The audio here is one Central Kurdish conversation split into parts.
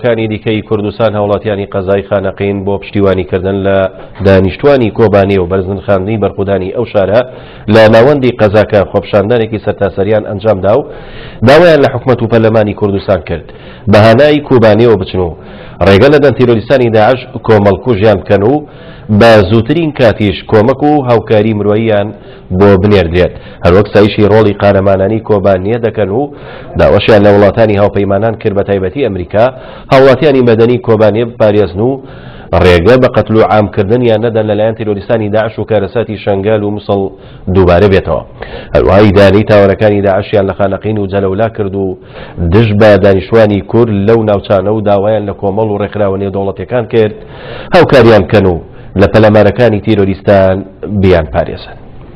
سەرۆکەکانی دیکەی کوردستان هاوڵاتیانی قەزای خانەقین بۆ پشتیوانیکردن لە دانیشتوانی کۆبانێ و بەرزنخاندنی بەرخودانی ئەو شارە لە ناوەندی قەزاکە خۆپشاندنێکی سەرتاسەریان ئەنجامدا و داوایان لە حکومەت و پەرلەمانی کوردستان کرد بەهانای کۆبانێەوە بچن و ڕێگە لەدەن تیرۆریستانی داعش کۆمەڵکوژیان بکەن و بە زووترین کاتیش کۆمەک و هاوکاری مرۆییان بۆ بنێردرێت هەروەک سایشی ڕۆڵی قارەمانانی کۆبانیە دەکەن و داوەشیان لە وڵاتانی هاوپەیمانان کرد بە تایبەتی ئەمریکا هاوڵاتیانی مەدەنی کۆبانیە بپارێزن و ڕێگە بە قەتل و عامکردنیان نەدەن لەلایەن تیرۆریستانی داعش و کارەساتی شەنگال و موسڵ دووبارە بێتەوە هەروەها ئیدارەی تاوەرەکانی داعشیان لە خانەقین و جەلەولا کرد و دژ بە دانیشتوانی کورد لەو ناوچانە و داوایان لە کۆمەڵ و ڕێکخراوە نێودەوڵەتیەکان کرد هاوکاریان بکەن و لە پەلەمارەکانی تیرۆریستان بیان پارێزن.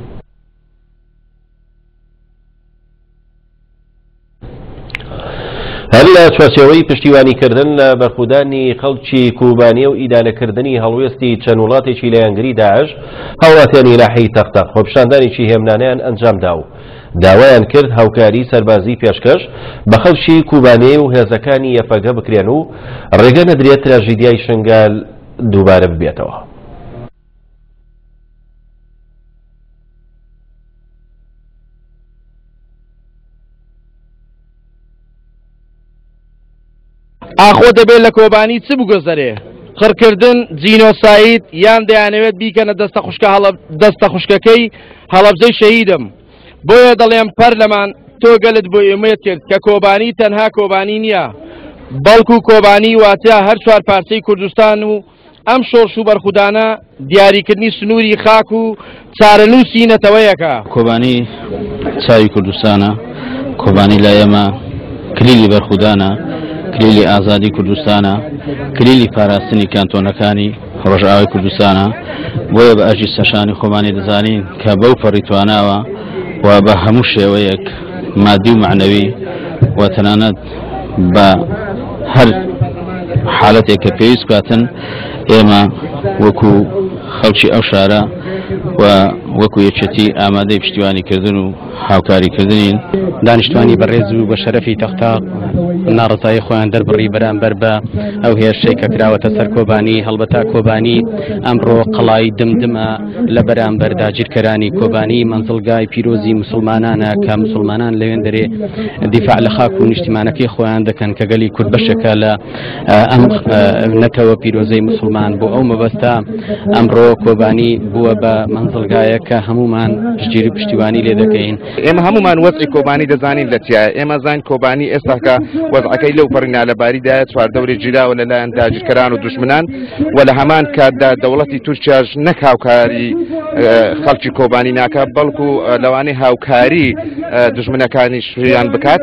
هەر لە چوارچێوەی پشتیوانیکردن لە بەرخودانی خەڵکی کوبانیە و ئیدانەکردنی هەڵوێستی چەند وڵاتێکی لە یانگری داعش هاوڵاتیانی لاحەی تەختە خۆپشاندانێکی هێمنانیان ئەنجامدا و داوایان کرد هاوکاری سەربازی پێشکەش بە خەڵکی کوبانێ و هێزەکانی یەفەگە بکرێن و ڕێگە نەدرێت تراژیدیای شنگال دووبارە ببێتەوە. ئاخۆ دەبێت لە کۆبانی چ بگۆزەرێ خڕکردن جینۆساید یان دەیانەوێت بیکەنە دەستە خوشکەکەی هەڵەبجەی شەهیدم بۆیە دەڵێم پەرلەمان تۆ گەلت بۆ ئێمەت کرد کە کۆبانی تەنها کۆبانی نییە بەڵکو کۆبانی واتە هەر چوار پارچەی کوردستان و ئەم شۆڕش و بەرخودانە دیاریکردنی سنووری خاک و چارەنووسی نەتەوەیەکە. کۆبانی چاوی کوردستانە کۆبانی لای ئێمە کلیلی بەرخودانە کلیلی ئازادی کوردستانە کلیلی پاراستنی کانتۆنەکانی ڕۆژئاوای کوردستانە بۆیە بە ئەژی سەشانی خۆمانی دەزانین کە بەو پەڕیتواناوە و بە هەموو شێوەیەک مادی و معنەوی و تەنانەت بە هەر حالەتێک کە پێویست بکاتن ئێمە وەکو خەڵکی ئەو شارە و وەکو یەکێتی ئامادەی پشتیوانیکردن و هاوکاریکردنین دانیشتوانی بەڕێز و بە شەرەفی تەختە ناڕزایی خۆیان دەربڕی بەرامبەر بە ئەو هێرشەی کە کراوەتە سەر کۆبانی هەڵبەتا کۆبانی ئەمڕۆ قەڵای دمدمە لە بەرامبەر داگیرکەرانی کۆبانی مەنزڵگای پیرۆزی مسلمانانە کە مسلمانان لەوێن دەرێ دیفاع لە خاک و نیشتیمانەکەی خۆیان دەکەن کە گەلی کورد بەشێکە لە ئەم نەتەوە پیرۆزەی مسلمان بۆ ئەو مەبەستە ئەمڕۆ کۆبانی بووە بە مەنزڵگایە کە هەمومان پشتگیری پشتیوانی لێ دەکەین. ئێمە هەمومان وەزعی کۆبانی دەزانین لە چیایە ئێمە زان کۆبانی ئێستاکە وەزعەکەی لەو پەڕینا لەباریدایە چواردەوری جیراوە لەلایەن داگیرکەران و دوژمنان و لە هەمان کاتدا دەوڵەتی تورکیاش نەک هاوکاری خەڵکی کۆبانی ناکە بەڵکو لەوانەی هاوکاری دوژمنەکانی شویان بکات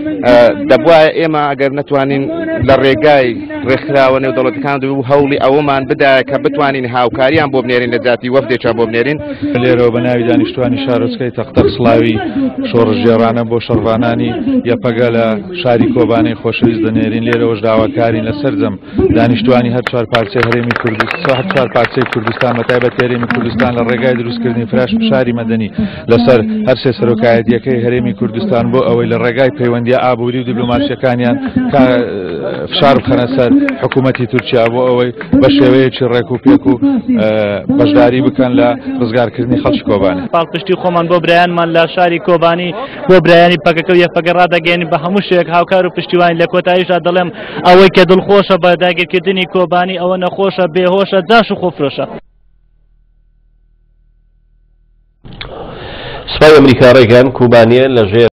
دەبووە ئێمە ئەگەر نەتوانین لە ڕێگای ڕێکخراوە نێودەوڵەتیەکان و هەوڵی ئەوەمان بدایە کە بتوانین هاوکاریان بۆ بنێرین لە جاتی وەفدێکیان بۆ بنێرین. لێرەوە بە ناوی دانیشتوانی شارۆچکەی تەختە سڵاوی شۆڕژێڕانە بۆ شەڕوانانی یەپەگە لە شاری کۆبانەی خۆشەویست دەنێرین لێرەوەش داواکارین لە سەرجەم دانیشتوانی هەر چوار پارچەی هەرێمی کوردستان هەر چوار پارچەی کوردستان بە تایبەت هەرێمی کوردستان لە ڕێگای دروستکردنی فراش شاری مەدەنی لەسەر هەر سێ سەرۆکایەتیەکەی هەرێمی کوردستان بۆ ئەوەی لە ڕێگای پەیوەندی ئابووری و دیبلۆماسیەکانیان فشار بخەنە سەر حکوومەتی تورکیا بۆ ئەوەی بە شێوەیەکی ڕێک و پێک و بەشداری بکەن لە ڕزگارکردنی خەڵکی کۆبانی. پاڵپشتی خۆمان بۆ برایانمان لە شاری کۆبانی بۆ برایانی پەکەکە و یەفەگە ڕادەگەێنین بە هەموو شوێک هاوکار و پشتیوانی لە کۆتاییشدا دەڵێم ئەوەی کە دڵخۆشە بە داگیرکردنی کۆبانی ئەوە نەخۆشە بێهۆشە جاش و خۆفرۆشە. سوپای ئەمریکا ڕێگەیان کۆبانیە لەژێر